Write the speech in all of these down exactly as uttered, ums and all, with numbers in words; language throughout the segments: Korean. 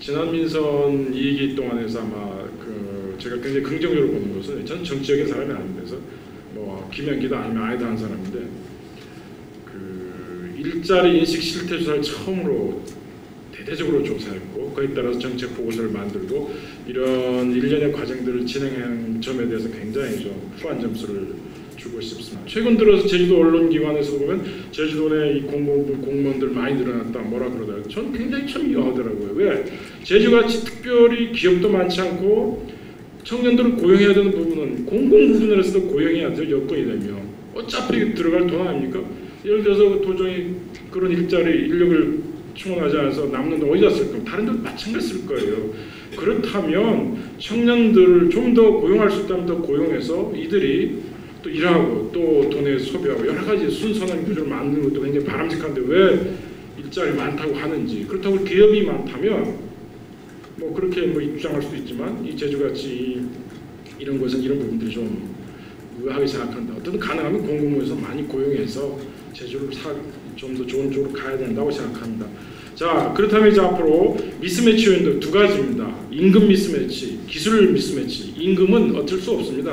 지난 민선 이 기 동안에서 아마 그 제가 굉장히 긍정적으로 보는 것은, 저는 정치적인 사람이 아닌데서 뭐 김현기도 아니면 아이도 한 사람인데, 그 일자리 인식 실태 조사를 처음으로 대대적으로 조사했고 거기에 따라서 정책 보고서를 만들고 이런 일련의 과정들을 진행한 점에 대해서 굉장히 좀 후한 점수를 주고 싶습니다. 최근 들어서 제주도 언론기관에서 보면 제주도 내 이 공무원, 공무원들 많이 늘어났다 뭐라 그러더라고요. 저는 굉장히 참 이해하더라고요. 왜? 제주같이 특별히 기업도 많지 않고 청년들을 고용해야 되는 부분은 공공 부분에서도 고용해야 돼요. 여건이 되면. 어차피 들어갈 돈 아닙니까? 예를 들어서 도저히 그런 일자리 인력을 충원하지 않아서 남는 돈 어디다 쓸 겁니까? 다른 데도 마찬가지일 거예요. 그렇다면 청년들을 좀 더 고용할 수 있다면 더 고용해서 이들이 또 일하고 또 돈에 소비하고 여러 가지 순선한 구조를 만드는 것도 굉장히 바람직한데 왜 일자리 많다고 하는지, 그렇다고 기업이 많다면 뭐 그렇게 뭐 입장할 수도 있지만 이 제주같이 이런 것은 이런 부분들이 좀 의아하게 생각한다. 어떤 가능하면 공공부에서 많이 고용해서 제주를 좀 더 좋은 쪽으로 가야 된다고 생각합니다. 자, 그렇다면 이제 앞으로 미스매치 요인도 두 가지입니다. 임금 미스매치, 기술 미스매치. 임금은 어쩔 수 없습니다.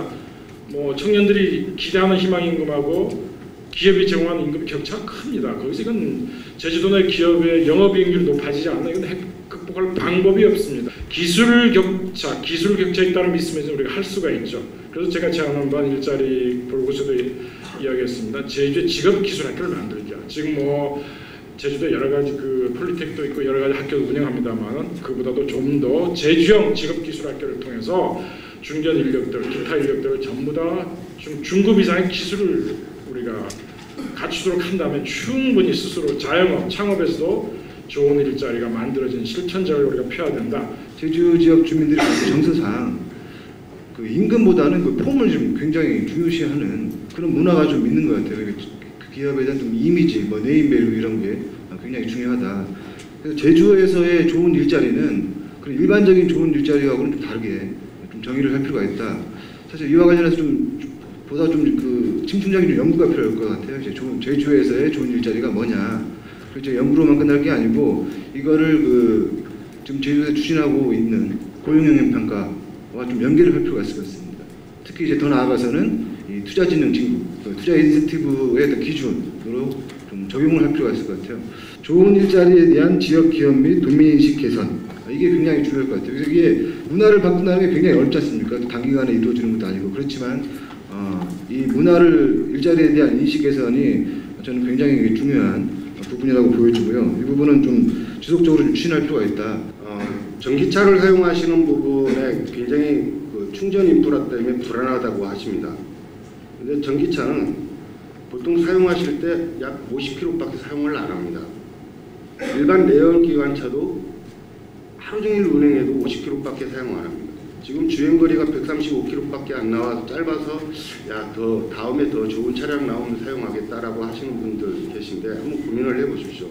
뭐 청년들이 기대하는 희망 임금하고 기업이 제공하는 임금 격차가 큽니다. 거기서 이건 제주도 내 기업의 영업이익률이 높아지지 않아요. 이건 극복할 방법이 없습니다. 기술 격차, 기술 격차에 따른 미스매치는 우리가 할 수가 있죠. 그래서 제가 제안한 바는 일자리 보고서도 이야기했습니다. 제주의 직업 기술 학교를 만들자. 지금 뭐 제주도 여러 가지 그 폴리텍도 있고 여러 가지 학교를 운영합니다만 그보다도 좀 더 제주형 직업 기술 학교를 통해서 중견 인력들, 기타 인력들을 전부 다 중, 중급 이상의 기술을 우리가 갖추도록 한다면 충분히 스스로 자영업, 창업에서도 좋은 일자리가 만들어진 실천적을 우리가 펴야 된다. 제주 지역 주민들이 정서상 그 임금보다는 그 폼을 좀 굉장히 중요시하는 그런 문화가 좀 있는 것 같아요. 그 기업에 대한 좀 이미지, 뭐 네임밸류 이런 게 굉장히 중요하다. 그래서 제주에서의 좋은 일자리는 그 일반적인 좋은 일자리하고는 좀 다르게 좀 정의를 할 필요가 있다. 사실 이와 관련해서 좀 보다 좀 그 침투적인 연구가 필요할 것 같아요. 이제 좋은, 제주에서의 좋은 일자리가 뭐냐. 그렇죠. 연구로만 끝날 게 아니고 이거를 그 지금 제주에서 추진하고 있는 고용영향 평가와 좀 연계를 할 필요가 있을 것 같습니다. 특히 이제 더 나아가서는 이 투자진흥 진구, 투자 인센티브의 기준으로 좀 적용을 할 필요가 있을 것 같아요. 좋은 일자리에 대한 지역 기업 및 도민인식 개선, 이게 굉장히 중요할 것 같아요. 그래서 이게 문화를 바꾼다는 게 굉장히 어렵지 않습니까? 단기간에 이루어지는 것도 아니고. 그렇지만 어, 이 문화를, 일자리에 대한 인식 개선이 저는 굉장히 중요한 부분이라고 보여지고요. 이 부분은 좀 지속적으로 좀 추진할 필요가 있다. 어, 전기차를 사용하시는 부분에 굉장히 그 충전 인프라 때문에 불안하다고 하십니다. 근데 전기차는 보통 사용하실 때 약 오십 킬로미터밖에 사용을 안 합니다. 일반 내연기관차도 하루 종일 운행해도 오십 킬로미터밖에 사용 안 합니다. 지금 주행거리가 백삼십오 킬로미터밖에 안 나와서 짧아서 야, 더 다음에 더 좋은 차량 나오면 사용하겠다라고 하시는 분들 계신데 한번 고민을 해보십시오.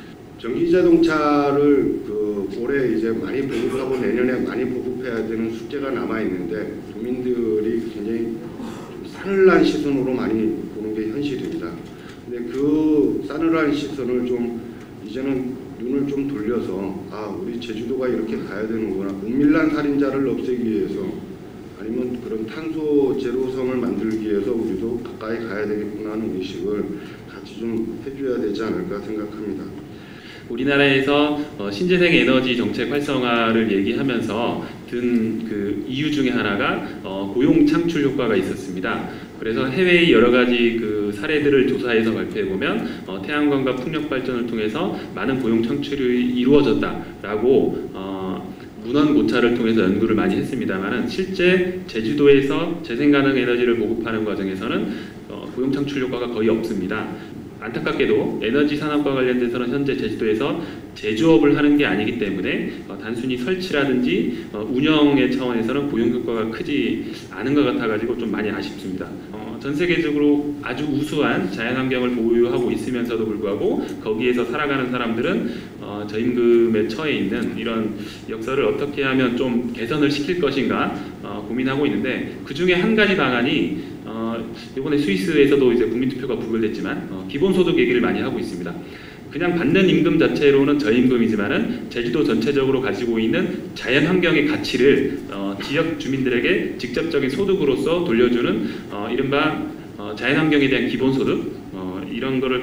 전기자동차를 그 올해 이제 많이 보급하고 내년에 많이 보급해야 되는 숙제가 남아 있는데 국민들이 굉장히 싸늘한 시선으로 많이 보는 게 현실입니다. 근데 그 싸늘한 시선을 좀 이제는 눈을 좀 돌려서 아, 우리 제주도가 이렇게 가야 되는구나. 은밀한 살인자를 없애기 위해서 아니면 그런 탄소 제로섬을 만들기 위해서 우리도 가까이 가야 되겠구나 하는 의식을 같이 좀 해줘야 되지 않을까 생각합니다. 우리나라에서 어, 신재생 에너지 정책 활성화를 얘기하면서 든 그 이유 중에 하나가 어, 고용 창출 효과가 있었습니다. 그래서 해외의 여러 가지 그 사례들을 조사해서 발표해 보면 어, 태양광과 풍력 발전을 통해서 많은 고용 창출이 이루어졌다라고 어, 문헌 고찰을 통해서 연구를 많이 했습니다만은 실제 제주도에서 재생가능 에너지를 보급하는 과정에서는 어, 고용 창출 효과가 거의 없습니다. 안타깝게도 에너지 산업과 관련돼서는 현재 제주도에서 제조업을 하는 게 아니기 때문에 어, 단순히 설치라든지 어, 운영의 차원에서는 고용 효과가 크지 않은 것 같아가지고 좀 많이 아쉽습니다. 어, 전 세계적으로 아주 우수한 자연환경을 보유하고 있으면서도 불구하고 거기에서 살아가는 사람들은 어, 저임금에 처해 있는 이런 역사를 어떻게 하면 좀 개선을 시킬 것인가 어, 고민하고 있는데 그 중에 한 가지 방안이 어, 이번에 스위스에서도 이제 국민투표가 부결됐지만 어, 기본소득 얘기를 많이 하고 있습니다. 그냥 받는 임금 자체로는 저임금이지만은 제주도 전체적으로 가지고 있는 자연 환경의 가치를 어, 지역 주민들에게 직접적인 소득으로서 돌려주는 어, 이른바 어, 자연 환경에 대한 기본소득 어, 이런 거를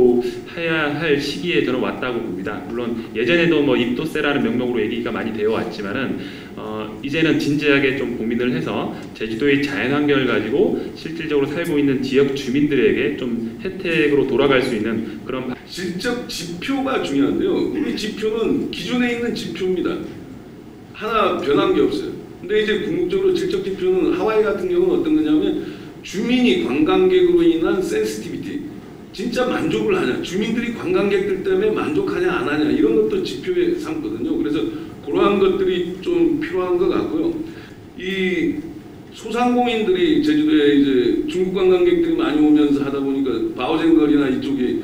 검토해야 할 시기에 저는 왔다고 봅니다. 물론 예전에도 뭐 입도세라는 명목으로 얘기가 많이 되어 왔지만은 어, 이제는 진지하게 좀 고민을 해서 제주도의 자연 환경을 가지고 실질적으로 살고 있는 지역 주민들에게 좀 혜택으로 돌아갈 수 있는 그런 바... 실적 지표가 중요한데요. 우리 지표는 기존에 있는 지표입니다. 하나 변한 게 없어요. 근데 이제 궁극적으로 질적 지표는 하와이 같은 경우는 어떤 거냐면 주민이 관광객으로 인한 센시티비티, 진짜 만족을 하냐, 주민들이 관광객들 때문에 만족하냐 안 하냐 이런 것도 지표에 삼거든요. 그래서 그러한 것들이 좀 필요한 것 같고요. 이 소상공인들이 제주도에 이제 중국 관광객들이 많이 오면서 하다 보니까 바오젠거리나 이쪽에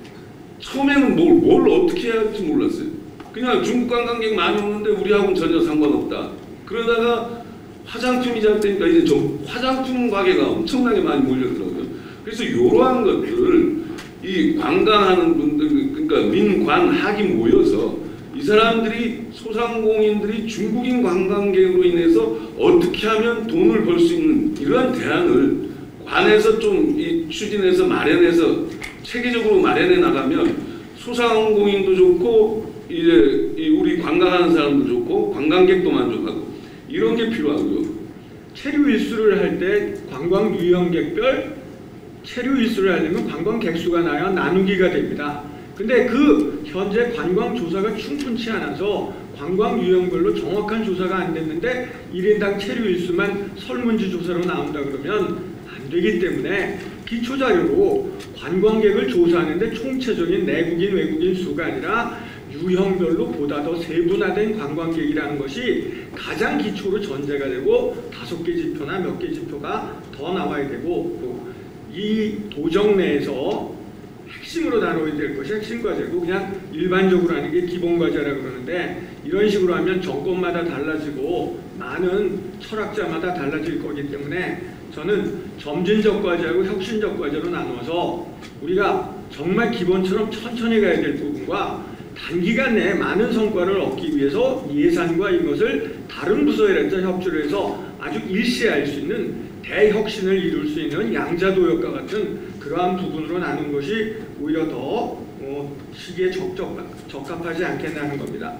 처음에는 뭘, 뭘 어떻게 해야 할지 몰랐어요. 그냥 중국 관광객 많이 오는데 우리하고는 전혀 상관없다. 그러다가 화장품이 잘 되니까 이제 좀 화장품 가게가 엄청나게 많이 몰렸더라고요. 그래서 이러한 것들을 이 관광하는 분들, 그러니까 민관학이 모여서 이 사람들이 소상공인들이 중국인 관광객으로 인해서 어떻게 하면 돈을 벌 수 있는 이러한 대안을 관에서 좀 이 추진해서 마련해서 체계적으로 마련해 나가면 소상공인도 좋고 이제 이 우리 관광하는 사람도 좋고 관광객도 만족하고 이런 게 필요하고요. 체류 일수를 할 때 관광 유형객별 체류 일수를 하려면 관광 객수가 나야 나누기가 됩니다. 근데 그 현재 관광 조사가 충분치 않아서 관광 유형별로 정확한 조사가 안 됐는데 일 인당 체류 일수만 설문지 조사로 나온다 그러면 안 되기 때문에 기초 자료로 관광객을 조사하는데 총체적인 내국인 외국인 수가 아니라 유형별로 보다 더 세분화된 관광객이라는 것이 가장 기초로 전제가 되고 다섯 개 지표나 몇 개 지표가 더 나와야 되고 이 도정 내에서 핵심으로 다뤄야 될 것이 핵심 과제고 그냥 일반적으로 하는 게 기본 과제라고 그러는데 이런 식으로 하면 정권마다 달라지고 많은 철학자마다 달라질 거기 때문에 저는 점진적 과제하고 혁신적 과제로 나눠서 우리가 정말 기본처럼 천천히 가야 될 부분과 단기간 내에 많은 성과를 얻기 위해서 예산과 이것을 다른 부서에서 협조를 해서 아주 일시할 수 있는 대혁신을 이룰 수 있는 양자도역과 같은 그러한 부분으로 나눈 것이 오히려 더 어, 시기에 적적, 적합하지 않겠나는 겁니다.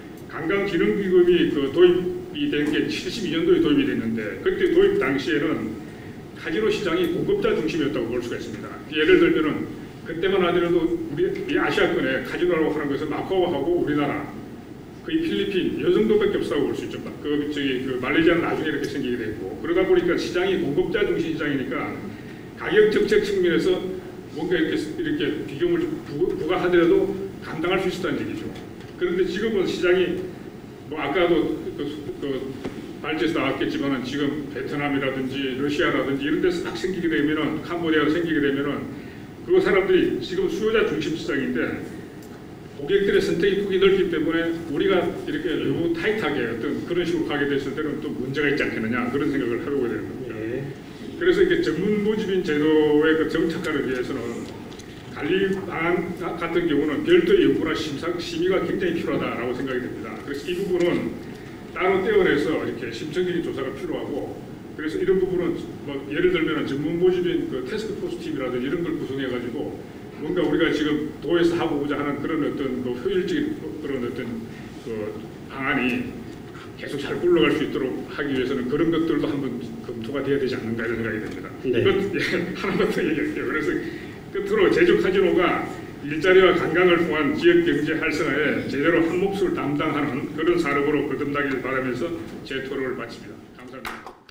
관광진흥기금이 그 도입이 된 게 칠십이 년도에 도입이 됐는데 그때 도입 당시에는 카지노 시장이 공급자 중심이었다고 볼 수가 있습니다. 예를 들면은 그때만 하더라도 우리 이 아시아권에 카지노라고 하는 것은 마카오하고 우리나라 거의 필리핀 이 정도밖에 없다고 볼 수 있죠. 그 저기 그 말레이시아는 나중에 이렇게 생기게 됐고 그러다 보니까 시장이 공급자 중심 시장이니까 가격 정책 측면에서 뭔가 이렇게 이렇게 비용을 부, 부과하더라도 감당할 수 있었다는 얘기죠. 그런데 지금은 시장이 뭐 아까도 그, 그 발제에서 나왔겠지만은 지금 베트남이라든지 러시아라든지 이런 데서 딱 생기게 되면은 캄보디아가 생기게 되면은 그 사람들이 지금 수요자 중심 시장인데 고객들의 선택이 폭이 넓기 때문에 우리가 이렇게 너무 타이트하게 어떤 그런 식으로 가게 됐을 때는 또 문제가 있지 않겠느냐 그런 생각을 해보게 되는 겁니다. 네. 그래서 이게 전문 모집인 제도의 그 정착화를 위해서는 관리 방안 같은 경우는 별도의 연구나 심사, 심의가 굉장히 필요하다라고 생각이 됩니다. 그래서 이 부분은 따로 떼어내서 이렇게 심층적인 조사가 필요하고 그래서 이런 부분은 뭐 예를 들면 전문 모집인 그 태스크포스 팀이라든지 이런 걸 구성해가지고 뭔가 우리가 지금 도에서 하고자 하는 그런 어떤 그 효율적인 그런 어떤 그 방안이 계속 잘 굴러갈 수 있도록 하기 위해서는 그런 것들도 한번 검토가 돼야 되지 않는가 이런 생각이 듭니다. 네. 이것 예, 하나만 더 얘기할게요. 그래서 끝으로 제주 카지노가 일자리와 관광을 통한 지역 경제 활성화에 제대로 한 몫을 담당하는 그런 산업으로 거듭나길 바라면서 제 토론을 마칩니다. 감사합니다.